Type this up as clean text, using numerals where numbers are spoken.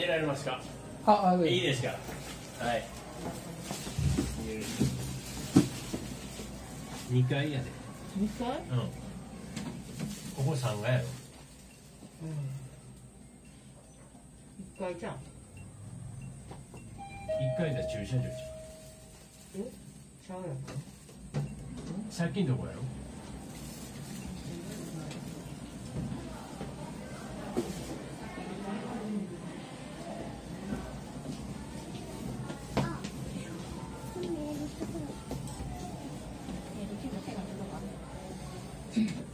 られますか。いいですか。はい。2階やで。 2階？ うん。ここ3階やろ。 1階じゃん。 1階だ駐車場じゃん。 ちゃうやん。 さっきのとこやろ。 うん。